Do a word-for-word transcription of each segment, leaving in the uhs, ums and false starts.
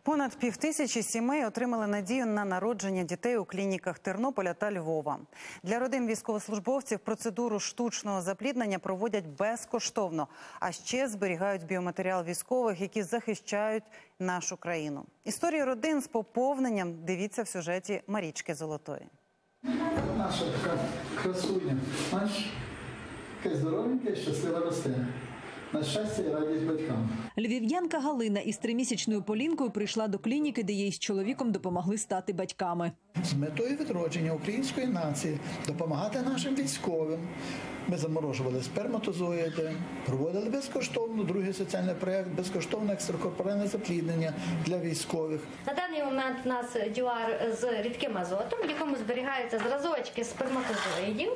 Понад півтисячі сімей отримали надію на народження дітей у клініках Тернополя та Львова. Для родин військовослужбовців процедуру штучного запліднення проводять безкоштовно, а ще зберігають біоматеріал військових, які захищають нашу країну. Історію родин з поповненням дивіться в сюжеті Марічки Золотої. Наша така красуня, знаєш, яка здоровенька, щаслива росте. На щастя і радість батькам. Львів'янка Галина із тримісячною Полінкою прийшла до клініки, де їй з чоловіком допомогли стати батьками. З метою відродження української нації, допомагати нашим військовим. Ми заморожували сперматозоїди, проводили безкоштовно другий соціальний проєкт, безкоштовне екстракорпоральне запліднення для військових. На даний момент у нас дюар з рідким азотом, в якому зберігаються зразочки сперматозоїдів.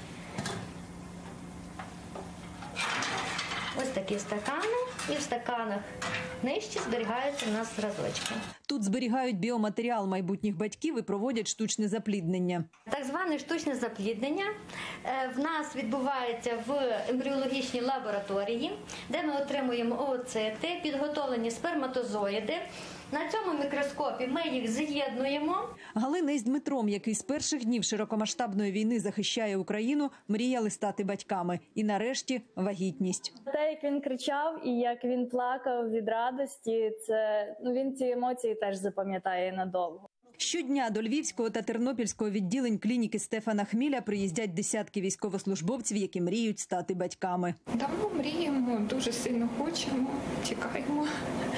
Ось такі стакани, і в стаканах нижче зберігаються у нас зразочки. Тут зберігають біоматеріал майбутніх батьків і проводять штучне запліднення. Так зване штучне запліднення в нас відбувається в ембріологічній лабораторії, де ми отримуємо ooцити, підготовлені сперматозоїди. На цьому мікроскопі ми їх з'єднуємо. Галина із Дмитром, який з перших днів широкомасштабної війни захищає Україну, мріяли стати батьками. І нарешті вагітність. Те, як він кричав і як він плакав від радості, це, ну, він ці емоції теж запам'ятає надовго. Щодня до Львівського та Тернопільського відділень клініки Стефана Хміля приїздять десятки військовослужбовців, які мріють стати батьками. Давно мріємо, дуже сильно хочемо, чекаємо.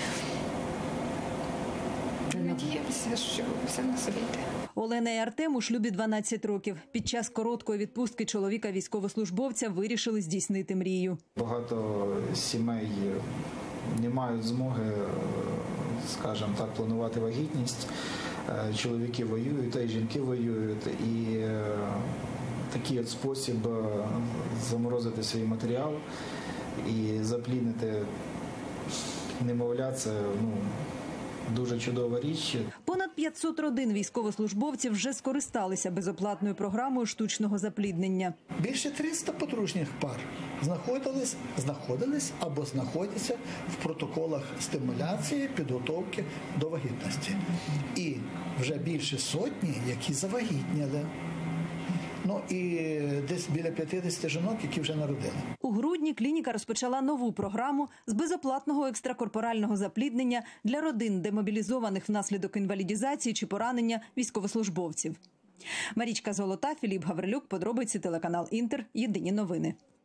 Надіємося, що все на собі йде. Олена і Артем у шлюбі дванадцять років. Під час короткої відпустки чоловіка-військовослужбовця вирішили здійснити мрію. Багато сімей не мають змоги, скажімо так, планувати вагітність. Чоловіки воюють, та й жінки воюють. І такий от спосіб заморозити свій матеріал і запліднити немовля – це, ну, дуже чудова річ. Понад п'ятсот родин військовослужбовців вже скористалися безоплатною програмою штучного запліднення. Більше триста подружніх пар знаходились, знаходились або знаходяться в протоколах стимуляції, підготовки до вагітності. І вже більше сотні, які завагітніли. Ну і десь біля п'ятдесят жінок, які вже народили. У грудні клініка розпочала нову програму з безоплатного екстракорпорального запліднення для родин, демобілізованих внаслідок інвалідізації чи поранення військовослужбовців. Марічка Золота, Філіп Гаврилюк, подробиці, телеканал Інтер, єдині новини.